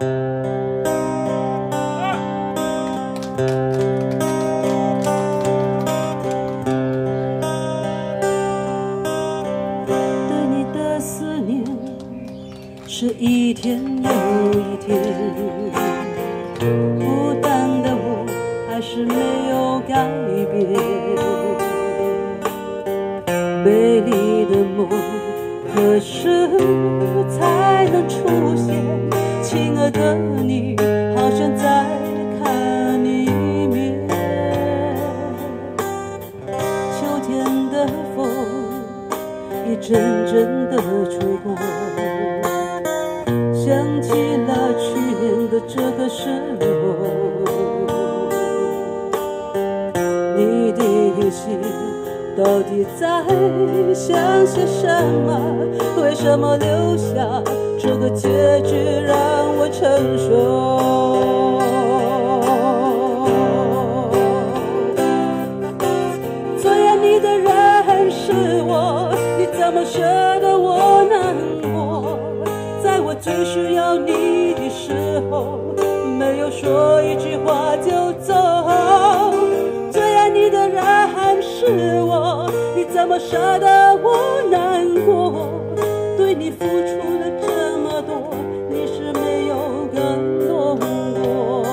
是一天又一天，孤单的我还是没有改变。美丽的梦何时才能出现？亲爱的你，好想再看你一面。秋天的风一阵阵的吹过，想起了去年的这个时候，你的心到底在想些什么？为什么留下这个结局让我承受？最爱你的人是我，你怎么舍得我难过？在我最需要你的时候，没有说一句话就走。最爱你的人是我，你怎么舍得我难过？对你付出了这么多，你是没有感动我。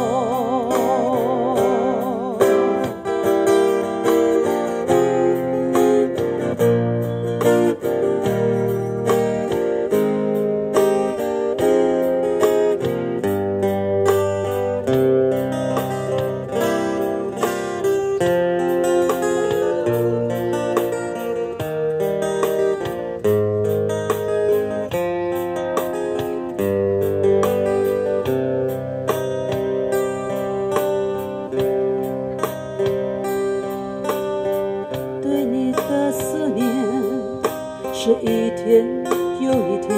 是一天又一天，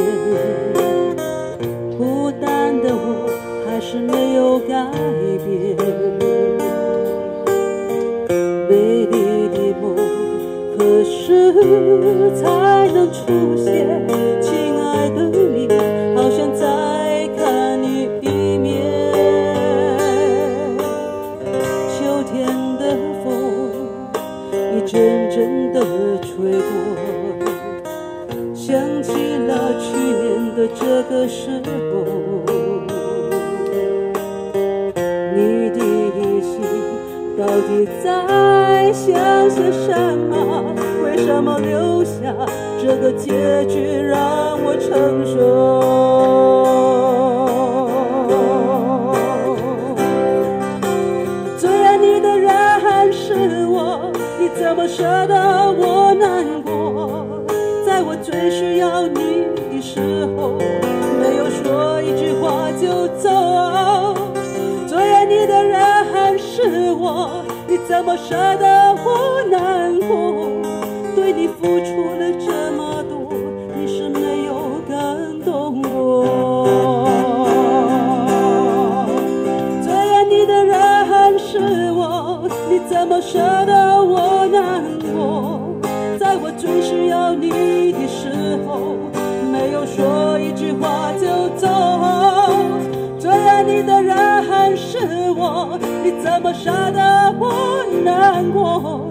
孤单的我还是没有改变。美丽的梦何时才能出现？亲爱的你，好想再看你一面。秋天的风一阵阵的吹过，想起了去年的这个时候，你的心到底在想些什么？为什么留下这个结局让我承受？最爱你的人是我，你怎么舍得我难过？在我最需要你的时候，没有说一句话就走。最爱你的人是我，你怎么舍得我难过？对你付出了这么多，你是没有感动我。最爱你的人是我，你怎么舍得我难过？在我最需要你的时候，没有说一句话就走。最爱你的人是我，你怎么舍得我难过？